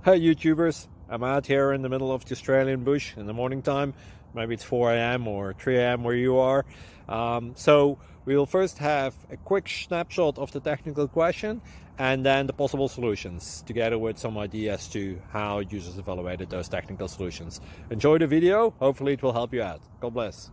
Hi YouTubers, I'm out here in the middle of the Australian bush in the morning time. Maybe it's 4 a.m. or 3 a.m. where you are. So we will first have a quick snapshot of the technical question and then the possible solutions, together with some ideas to how users evaluated those technical solutions. Enjoy the video, hopefully it will help you out. God bless.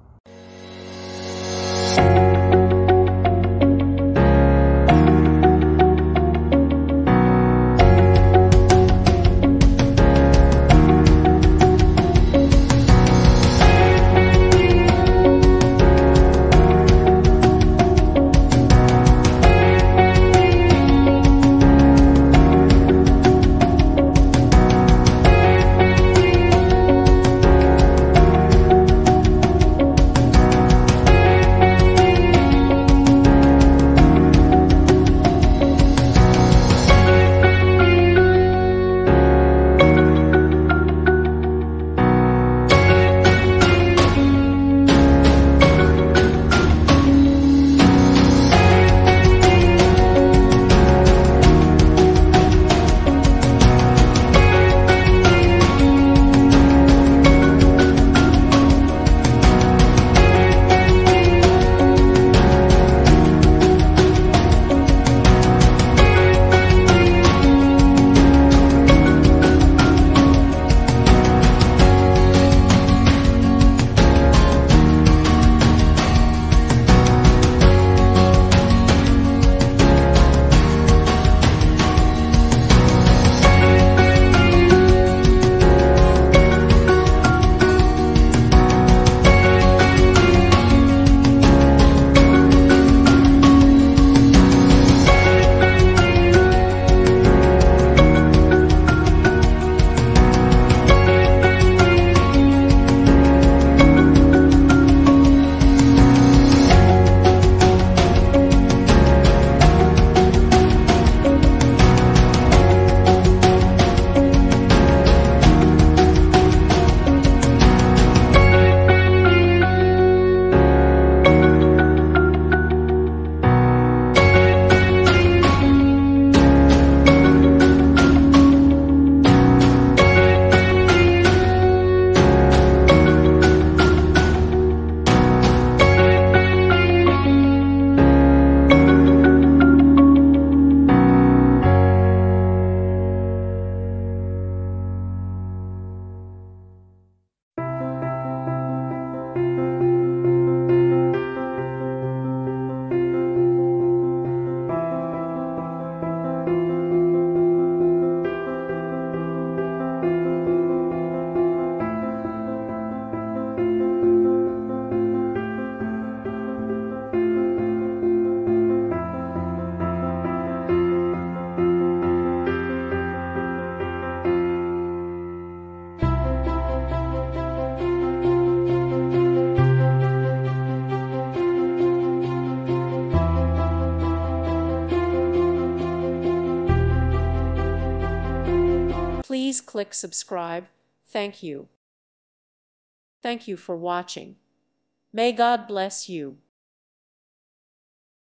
Please click subscribe. Thank you. Thank you for watching. May God bless you.